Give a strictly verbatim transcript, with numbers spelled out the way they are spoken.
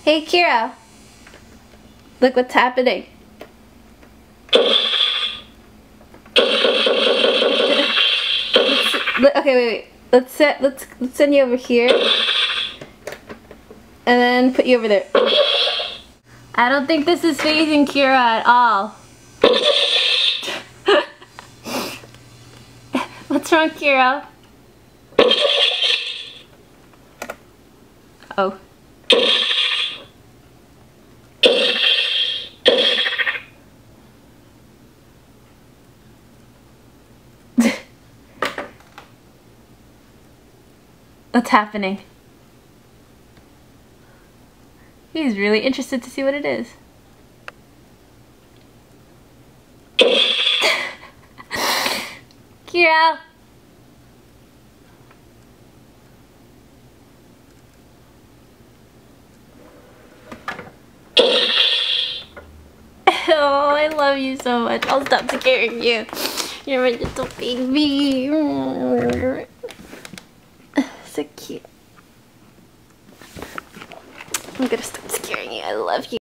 Hey, Kira. Look what's happening. Let's, okay, wait, wait. Let's set. Let's, let's send you over here, and then put you over there. I don't think this is phasing Kira at all. What's wrong, Kira? Oh. What's happening? He's really interested to see what it is. Kira! Oh, I love you so much. I'll stop scaring you. You're my little baby. So cute. I'm gonna stop scaring you. I love you.